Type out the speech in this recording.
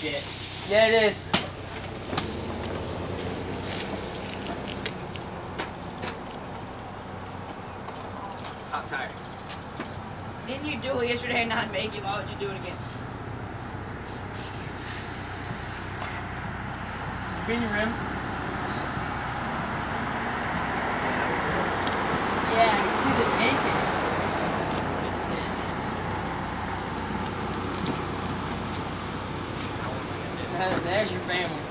shit. Yeah, it is. Hot tire. Didn't you do it yesterday and not make it? Why would you do it again? Spin your rim. Yeah, you see the dent in it. There's your family.